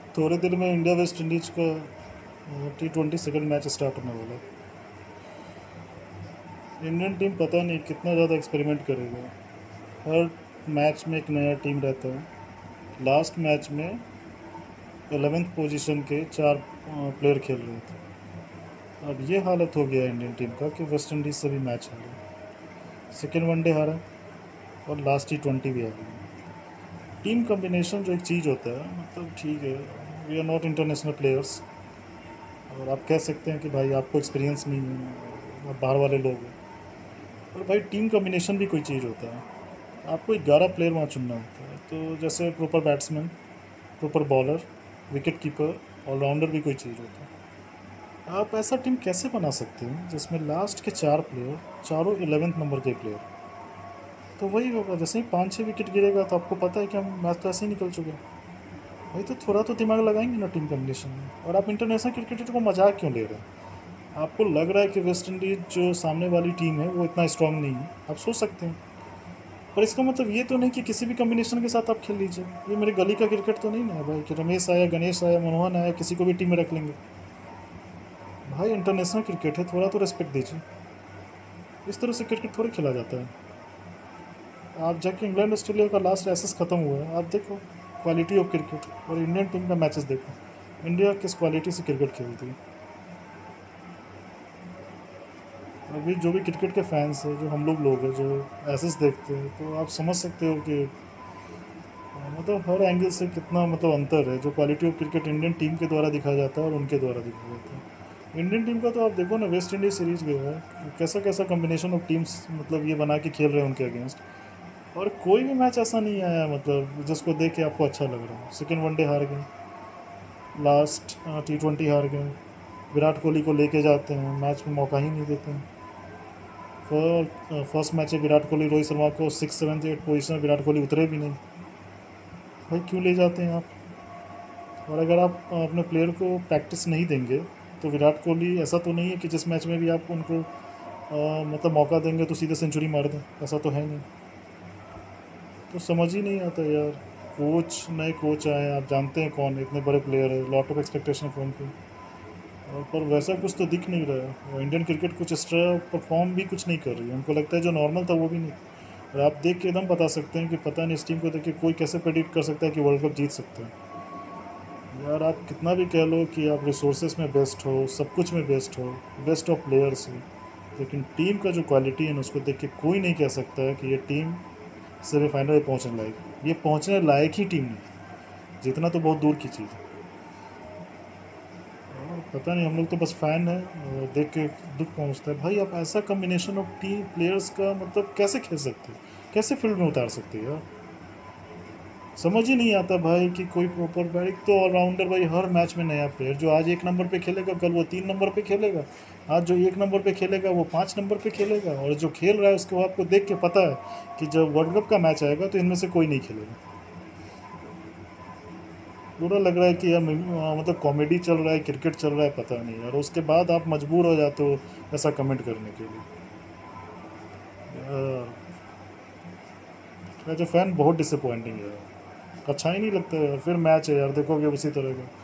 थोड़ी देर में India West Indies का T20 सेकंड मैच स्टार्ट होने वाला है। इंडियन टीम पता नहीं कितना ज़्यादा एक्सपेरिमेंट करेगा। हर मैच में एक नया टीम रहता है। लास्ट मैच में 11th पोजीशन के 4 प्लेयर खेल रहे थे। अब ये हालत हो गया है इंडियन टीम का कि वेस्ट इंडीज़ से भी मैच हारा, सेकेंड वनडे हारा और लास्ट T20 भी हारा। टीम कॉम्बिनेशन जो एक चीज़ होता है, मतलब ठीक है, we are not international players और आप कह सकते हैं कि भाई आपको एक्सपीरियंस नहीं है, आप बाहर वाले लोग हैं, पर भाई टीम कॉम्बिनेशन भी कोई चीज़ होता है। आपको 11 प्लेयर वहाँ चुनना होता है, तो जैसे proper batsman, proper bowler, wicket keeper, all rounder भी कोई चीज़ होता है। आप ऐसा टीम कैसे बना सकते हैं जिसमें लास्ट के 4 प्लेयर चारों 11th नंबर के प्लेयर? तो वही होगा, जैसे ही 5-6 विकेट गिरेगा तो आपको पता है कि हम मैच तो ऐसे ही निकल चुके हैं। भाई तो थोड़ा तो दिमाग लगाएंगे ना टीम कॉम्बिनेशन में। और आप इंटरनेशनल क्रिकेटर को मजाक क्यों ले रहे हैं? आपको लग रहा है कि वेस्ट इंडीज जो सामने वाली टीम है वो इतना स्ट्रांग नहीं है, आप सोच सकते हैं, पर इसका मतलब ये तो नहीं कि किसी भी कॉम्बिनेशन के साथ आप खेल लीजिए। ये मेरे गली का क्रिकेट तो नहीं ना है भाई कि रमेश आया, गणेश आया, मनोहन आया, किसी को भी टीम में रख लेंगे। भाई इंटरनेशनल क्रिकेट है, थोड़ा तो रेस्पेक्ट दीजिए। इस तरह से क्रिकेट थोड़ी खेला जाता है। आप जाके इंग्लैंड ऑस्ट्रेलिया का लास्ट एसेस ख़त्म हुआ है, आप देखो क्वालिटी ऑफ क्रिकेट और इंडियन टीम का मैचेस देखो, इंडिया किस क्वालिटी से क्रिकेट खेलती है। अभी जो भी क्रिकेट के फैंस हैं, जो हम लोग हैं, जो एसेस देखते हैं, तो आप समझ सकते हो कि मतलब हर एंगल से कितना मतलब अंतर है। जो quality of cricket Indian team के द्वारा दिखाया जाता है और उनके द्वारा दिखाया जाता है। इंडियन टीम का तो आप देखो ना, वेस्ट इंडीज़ सीरीज़ गया है, कैसा कैसा कम्बिनेशन ऑफ टीम्स मतलब ये बना के खेल रहे हैं उनके अगेंस्ट, और कोई भी मैच ऐसा नहीं आया मतलब जिसको देख के आपको अच्छा लग रहा हो। सेकेंड वनडे हार गए, लास्ट T20 हार गए, विराट कोहली को लेके जाते हैं, मैच में मौका ही नहीं देते हैं। फर्स्ट मैच है विराट कोहली रोहित शर्मा को 6, 7, 8 पोजीशन में विराट कोहली उतरे भी नहीं। भाई क्यों ले जाते हैं आप? और अगर आप अपने प्लेयर को प्रैक्टिस नहीं देंगे तो विराट कोहली ऐसा तो नहीं है कि जिस मैच में भी आप उनको मतलब मौका देंगे तो सीधे सेंचुरी मार दें, ऐसा तो है नहीं। तो समझ ही नहीं आता यार। कोच, नए कोच आए, आप जानते हैं कौन है, इतने बड़े प्लेयर है, लॉट ऑफ एक्सपेक्टेशन है उन पे, और पर वैसा कुछ तो दिख नहीं रहा है। और इंडियन क्रिकेट कुछ एक्स्ट्रा परफॉर्म भी कुछ नहीं कर रही है, उनको लगता है जो नॉर्मल था वो भी नहीं। और आप देख के एकदम बता सकते हैं कि पता नहीं इस टीम को देख के कोई कैसे प्रेडिक्ट कर सकता है कि वर्ल्ड कप जीत सकता है। यार आप कितना भी कह लो कि आप रिसोर्सेज में बेस्ट हो, सब कुछ में बेस्ट हो, बेस्ट ऑफ प्लेयर्स हो, लेकिन टीम का जो क्वालिटी है ना उसको देख के कोई नहीं कह सकता है कि ये टीम सेमीफाइनल में पहुंचने लायक है। ये पहुंचने लायक ही टीम नहीं, जितना तो बहुत दूर की चीज़ है। और पता नहीं, हम लोग तो बस फ़ैन हैं और देख के दुख पहुंचता है। भाई आप ऐसा कम्बिनेशन ऑफ टीम प्लेयर्स का मतलब कैसे खेल सकते हो, कैसे फील्ड में उतार सकते हो यार? समझ ही नहीं आता भाई कि कोई प्रॉपर भाई, एक तो ऑलराउंडर भाई हर मैच में नया प्लेयर, जो आज 1 नंबर पे खेलेगा कल वो 3 नंबर पे खेलेगा, आज जो 1 नंबर पे खेलेगा वो 5 नंबर पे खेलेगा, और जो खेल रहा है उसको आपको देख के पता है कि जब वर्ल्ड कप का मैच आएगा तो इनमें से कोई नहीं खेलेगा। पूरा लग रहा है कि यार मतलब कॉमेडी चल रहा है, क्रिकेट चल रहा है, पता नहीं यार। उसके बाद आप मजबूर हो जाते हो ऐसा कमेंट करने के लिए यार। एज ए फैन बहुत डिसअपॉइंटिंग है यार, अच्छा ही नहीं लगता है यार। फिर मैच है यार, देखोगे उसी तरह का।